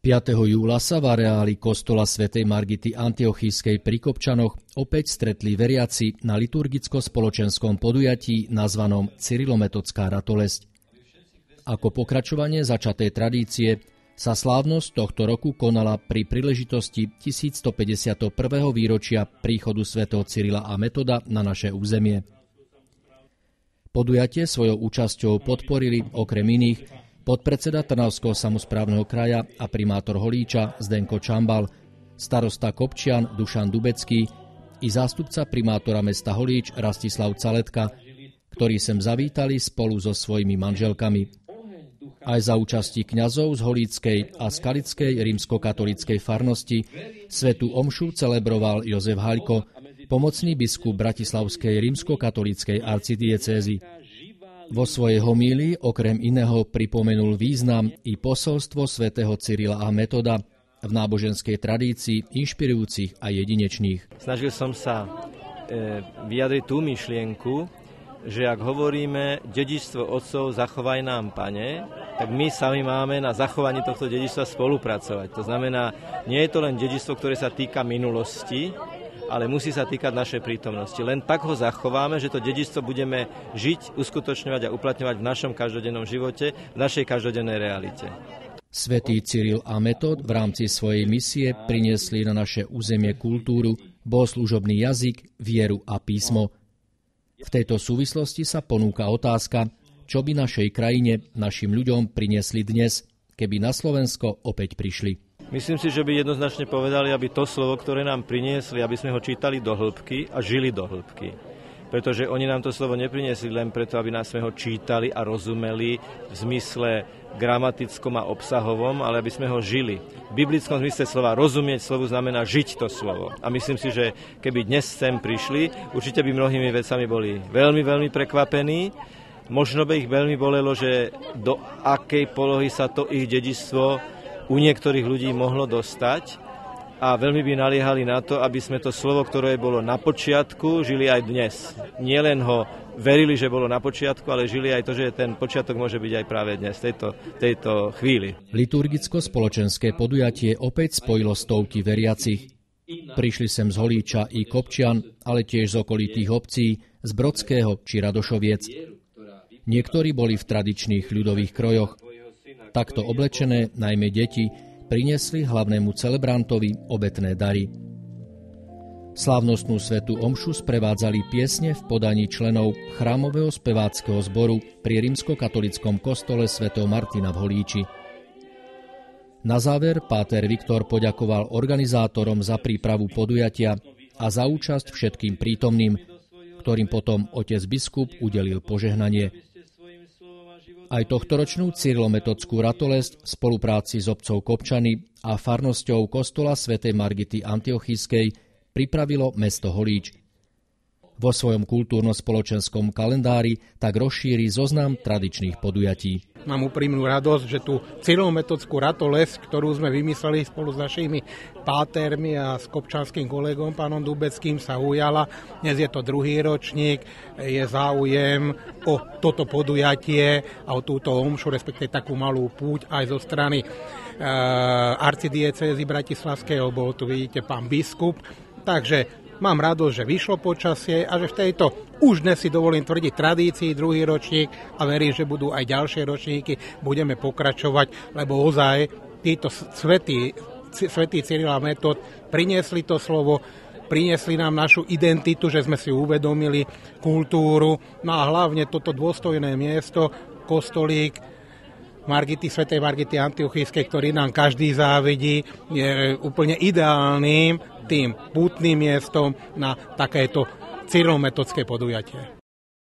5. júla sa v areáli kostola svätej Margity Antiochískej pri Kopčanoch opäť stretli veriaci na liturgicko-spoločenskom podujatí nazvanom Cyrilo-Metodská ratolesť. Ako pokračovanie začatej tradície sa slávnosť tohto roku konala pri príležitosti 1151. výročia príchodu svätého Cyrila a Metoda na naše územie. Podujatie svojou účasťou podporili okrem iných podpredseda Trnavského samosprávneho kraja a primátor Holíča Zdenko Čambal, starosta Kopčian Dušan Dubecký i zástupca primátora mesta Holíč Rastislav Caletka, ktorí sem zavítali spolu so svojimi manželkami. Aj za účasti kňazov z Holíckej a Skalickej rímskokatolíckej farnosti svätú omšu celebroval Jozef Haľko, pomocný biskup Bratislavskej rímskokatolíckej arcidiecézy. Vo svojej homílii okrem iného pripomenul význam i posolstvo svätého Cyrila a Metoda v náboženskej tradícii inšpirujúcich a jedinečných. Snažil som sa vyjadriť tú myšlienku, že ak hovoríme dedičstvo otcov zachovaj nám, Pane, tak my sami máme na zachovaní tohto dedičstva spolupracovať. To znamená, nie je to len dedičstvo, ktoré sa týka minulosti, ale musí sa týkať našej prítomnosti. Len tak ho zachováme, že to dedičstvo budeme žiť, uskutočňovať a uplatňovať v našom každodennom živote, v našej každodennej realite. Svätý Cyril a Metod v rámci svojej misie priniesli na naše územie kultúru, bohoslužobný jazyk, vieru a písmo. V tejto súvislosti sa ponúka otázka, čo by našej krajine, našim ľuďom priniesli dnes, keby na Slovensko opäť prišli. Myslím si, že by jednoznačne povedali, aby to slovo, ktoré nám priniesli, aby sme ho čítali do hĺbky a žili do hĺbky. Pretože oni nám to slovo nepriniesli len preto, aby nás sme ho čítali a rozumeli v zmysle gramatickom a obsahovom, ale aby sme ho žili. V biblickom zmysle slova rozumieť slovu znamená žiť to slovo. A myslím si, že keby dnes sem prišli, určite by mnohými vecami boli veľmi, veľmi prekvapení. Možno by ich veľmi bolelo, že do akej polohy sa to ich dedičstvo u niektorých ľudí mohlo dostať a veľmi by naliehali na to, aby sme to slovo, ktoré bolo na počiatku, žili aj dnes. Nie len ho verili, že bolo na počiatku, ale žili aj to, že ten počiatok môže byť aj práve dnes, tejto chvíli. Liturgicko-spoločenské podujatie opäť spojilo stovky veriacich. Prišli sem z Holíča i Kopčian, ale tiež z okolitých obcí, z Brodského či Radošoviec. Niektorí boli v tradičných ľudových krojoch. Takto oblečené, najmä deti, priniesli hlavnému celebrantovi obetné dary. Slávnostnú svätú omšu sprevádzali piesne v podaní členov chrámového speváckeho zboru pri rímskokatolickom kostole svätého Martina v Holíči. Na záver páter Viktor poďakoval organizátorom za prípravu podujatia a za účasť všetkým prítomným, ktorým potom otec biskup udelil požehnanie. Aj tohtoročnú Cyrilo-Metodskú ratolesť v spolupráci s obcov Kopčany a farnosťou kostola svätej Margity Antiochískej pripravilo mesto Holíč. Vo svojom kultúrno-spoločenskom kalendári tak rozšíri zoznam tradičných podujatí. Mám úprimnú radosť, že tú Cyrilo-Metodskú ratolesť, ktorú sme vymysleli spolu s našimi pátermi a s kopčanským kolegom, pánom Dubeckým, sa ujala. Dnes je to 2. ročník, je záujem o toto podujatie a o túto omšu, respektíve takú malú púť aj zo strany arcidiecézy Bratislavského, bol tu, vidíte, pán biskup. Takže mám radosť, že vyšlo počasie a že v tejto, už dnes si dovolím tvrdiť, tradícii 2. ročník a verím, že budú aj ďalšie ročníky, budeme pokračovať, lebo ozaj títo svätí Cyril a Metod priniesli to slovo, priniesli nám našu identitu, že sme si uvedomili kultúru, no a hlavne toto dôstojné miesto, kostolík svätej Margity Antiochískej, ktorý nám každý závidí, je úplne ideálnym tým pútnym miestom na takéto Cyrilo-Metodské podujatie.